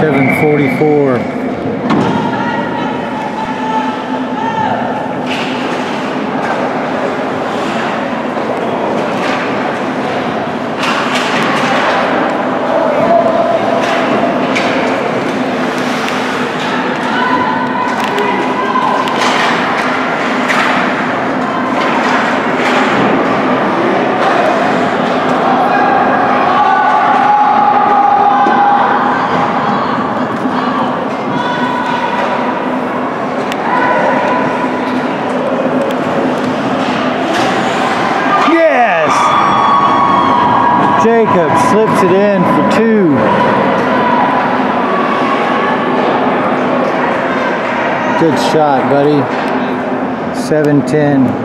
744. Jacob slips it in for 2. Good shot, buddy. 7-10.